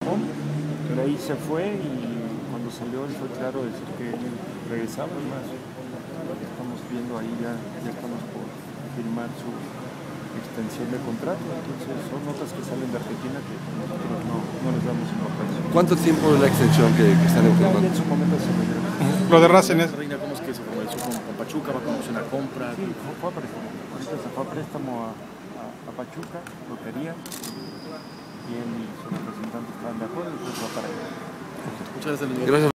enojó, de ahí se fue y cuando salió él fue claro decir que él regresaba. Más estamos viendo ahí, ya estamos por firmar su extensión de contrato, entonces son notas que salen de Argentina que nosotros no les damos importancia. ¿Cuánto tiempo es la extensión que están enfrentando? En su momento se lo dieron. Lo de Racing es... Reina, ¿cómo es que se formalizó con Pachuca? ¿Va con opción a compra? Sí, fue a préstamo. Ahorita se fue a préstamo a Pachuca, lo quería, y él y su representante estaban de acuerdo y pues va para allá. Muchas gracias, Luis. Gracias.